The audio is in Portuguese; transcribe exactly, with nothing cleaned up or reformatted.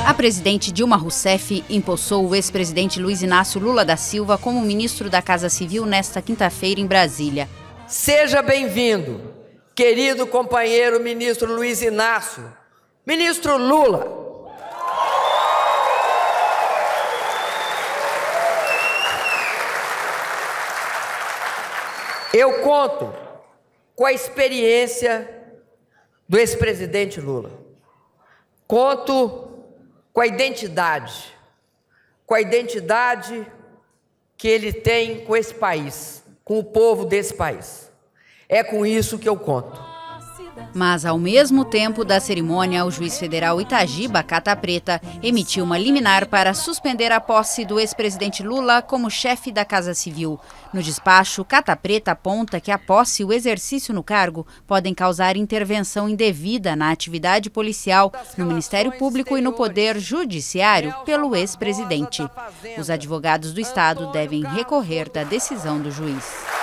A presidente Dilma Rousseff empossou o ex-presidente Luiz Inácio Lula da Silva como ministro da Casa Civil nesta quinta-feira em Brasília. Seja bem-vindo, querido companheiro ministro Luiz Inácio, ministro Lula. Eu conto com a experiência do ex-presidente Lula. Conto com a identidade, com a identidade que ele tem com esse país, com o povo desse país. É com isso que eu conto. Mas, ao mesmo tempo da cerimônia, o juiz federal Itagiba Cata Preta emitiu uma liminar para suspender a posse do ex-presidente Lula como chefe da Casa Civil. No despacho, Cata Preta aponta que a posse e o exercício no cargo podem causar intervenção indevida na atividade policial, no Ministério Público e no Poder Judiciário pelo ex-presidente. Os advogados do Estado devem recorrer da decisão do juiz.